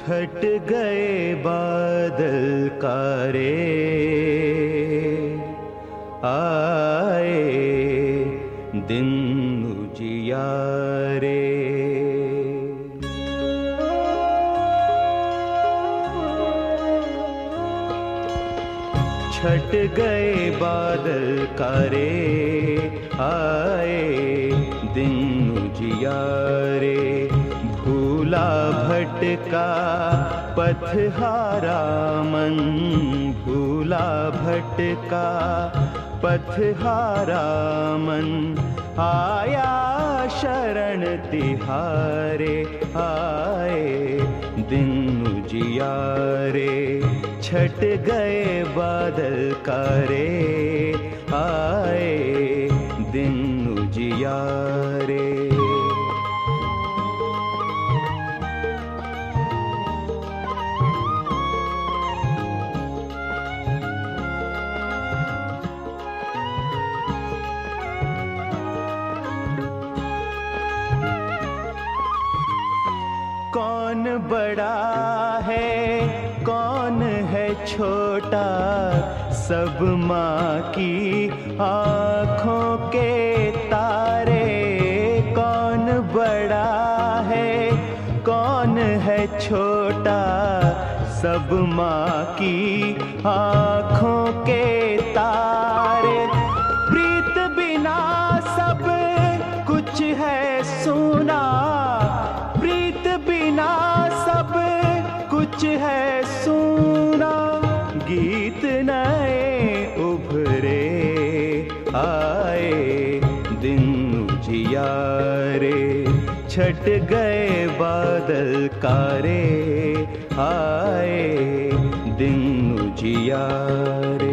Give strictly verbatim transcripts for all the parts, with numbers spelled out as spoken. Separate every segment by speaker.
Speaker 1: छट गए बादल कारे, आए दिन उजियारे। छट गए बादल कारे, आए दिन उजियारे। भूला भटका पथहारा मन, भूला भटका पथहारा मन। आया शरण तिहारे, आए दिन उजियारे। छट गए बादल कारे, आए दिन उजियारे। कौन बड़ा है कौन है छोटा, सब माँ की आँखों के तारे। कौन बड़ा है कौन है छोटा, सब माँ की आँखों के तारे। प्रीत बिना सब कुछ है सूना, प्रीत बिना सब कुछ है सूना। गीत नए उभरे, आए दिन उजियारे। छट गए बादल कारे, आए दिन उजियारे।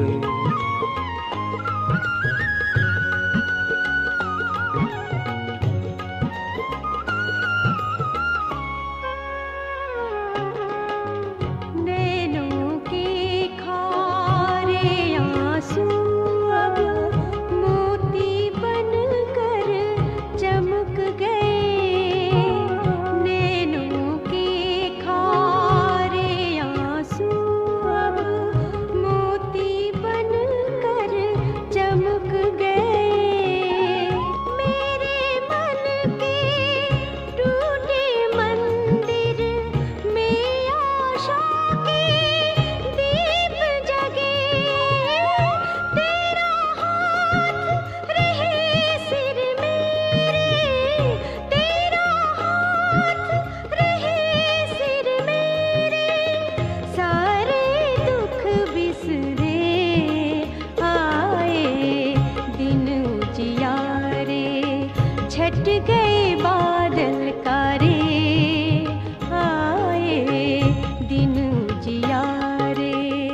Speaker 2: छट गए बादल कारे, आए दिन उजियारे।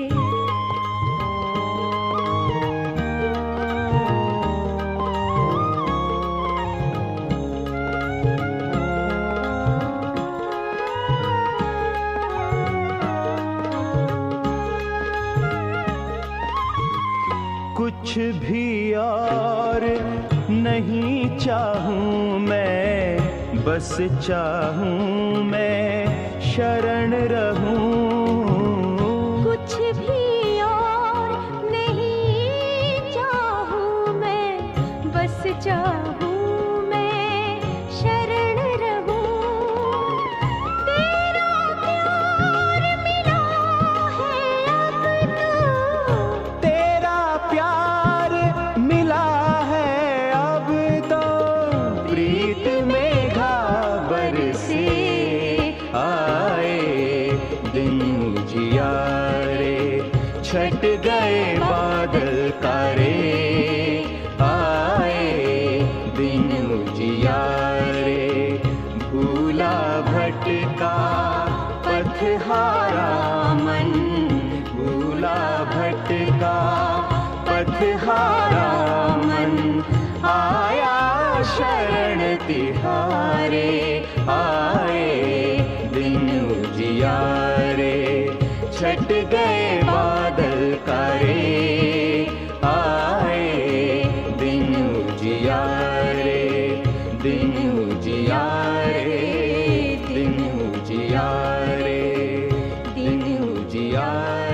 Speaker 1: कुछ भी और नहीं चाहूं मैं, बस चाहूं मैं शरण रहूं।
Speaker 2: कुछ भी और नहीं चाहूं मैं, बस चाहूं मैं शरण रहूं। तेरा प्यार मिला है अब तो, तेरा प्यार
Speaker 1: मिला है अब तो। प्रीत में घाबर से आए दिन उजियारे। छट गए बादल कारे, आए दिन उजियारे। भूला भटका पथहारा मन, भूला भटका पथहारा मन। आया शरण तिहारे, आए दिन उजियारे। छट गए बादल कारे, आए दिन उजियारे। दिन उजियारे, दिन उजियारे। उजियारे।